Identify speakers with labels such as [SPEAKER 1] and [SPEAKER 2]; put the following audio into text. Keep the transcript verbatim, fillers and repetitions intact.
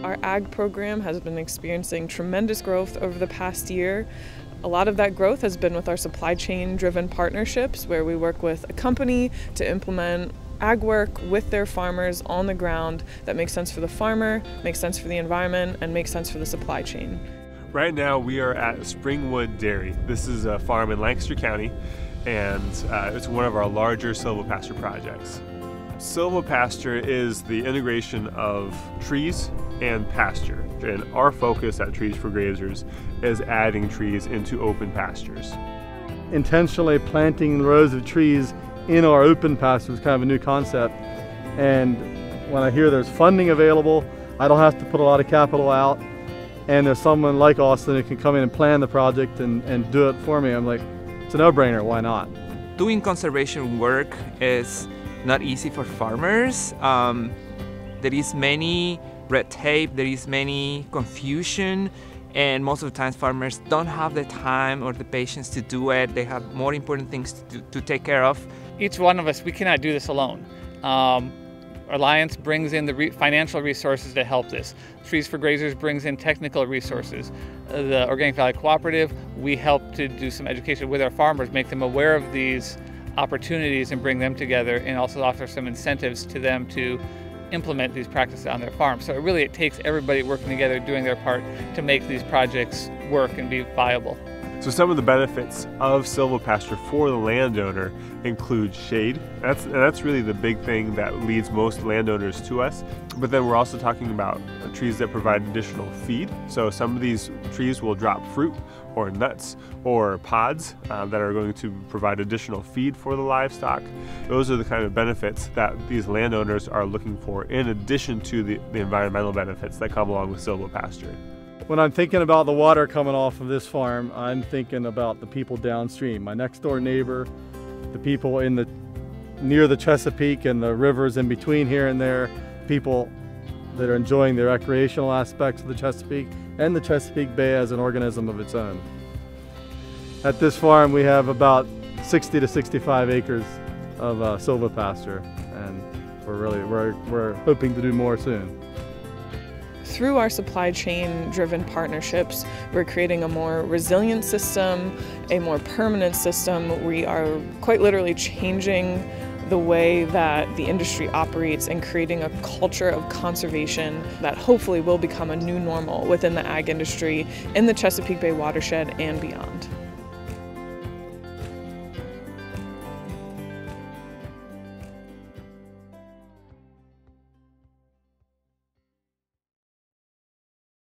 [SPEAKER 1] Our ag program has been experiencing tremendous growth over the past year. A lot of that growth has been with our supply chain driven partnerships, where we work with a company to implement ag work with their farmers on the ground that makes sense for the farmer, makes sense for the environment, and makes sense for the supply chain.
[SPEAKER 2] Right now we are at Springwood Dairy. This is a farm in Lancaster County, and uh, it's one of our larger silvopasture projects. Silvopasture is the integration of trees and pasture, and our focus at Trees for Grazers is adding trees into open pastures.
[SPEAKER 3] Intentionally planting rows of trees in our open pasture is kind of a new concept, and when I hear there's funding available, I don't have to put a lot of capital out, and there's someone like Austin who can come in and plan the project and, and do it for me, I'm like, it's a no-brainer, why not?
[SPEAKER 4] Doing conservation work is not easy for farmers. Um, there is many red tape, there is many confusion, and most of the times farmers don't have the time or the patience to do it. They have more important things to, do, to take care of.
[SPEAKER 5] Each one of us, we cannot do this alone. Um, Alliance brings in the re financial resources to help this. Trees for Grazers brings in technical resources. Uh, the Organic Valley Cooperative, we help to do some education with our farmers, make them aware of these opportunities and bring them together, and also offer some incentives to them to implement these practices on their farm. So it really it takes everybody working together, doing their part to make these projects work and be viable.
[SPEAKER 2] So some of the benefits of silvopasture for the landowner include shade. That's, and that's really the big thing that leads most landowners to us. But then we're also talking about trees that provide additional feed. So some of these trees will drop fruit or nuts or pods uh, that are going to provide additional feed for the livestock. Those are the kind of benefits that these landowners are looking for, in addition to the, the environmental benefits that come along with silvopasture.
[SPEAKER 3] When I'm thinking about the water coming off of this farm, I'm thinking about the people downstream, my next door neighbor, the people in the near the Chesapeake and the rivers in between here and there, people that are enjoying the recreational aspects of the Chesapeake, and the Chesapeake Bay as an organism of its own. At this farm we have about sixty to sixty-five acres of uh, silvopasture, and we're really we're, we're hoping to do more soon.
[SPEAKER 1] Through our supply chain driven partnerships, we're creating a more resilient system, a more permanent system. We are quite literally changing the way that the industry operates and creating a culture of conservation that hopefully will become a new normal within the ag industry in the Chesapeake Bay watershed and beyond.